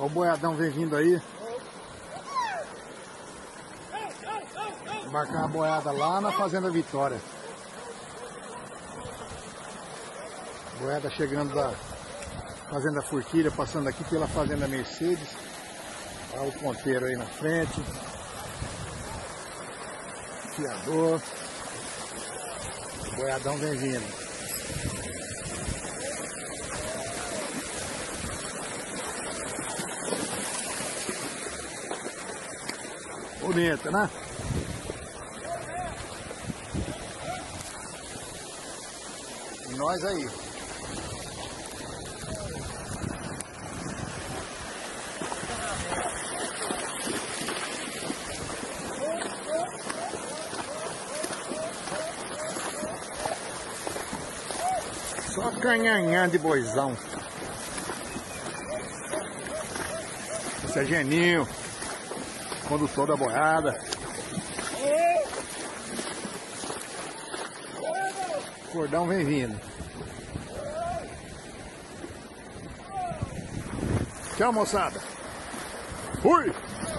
Ó, o boiadão vem vindo aí. Embarcar a boiada lá na Fazenda Vitória. Boiada chegando da Fazenda Forquilha, passando aqui pela Fazenda Mercedes. Olha o ponteiro aí na frente. Fiador. O boiadão vem vindo. Bonita, né? E nós aí. Só canhanhã de boizão. Esse é Geninho, condutor da boiada. O cordão vem vindo. Tchau, moçada. Fui!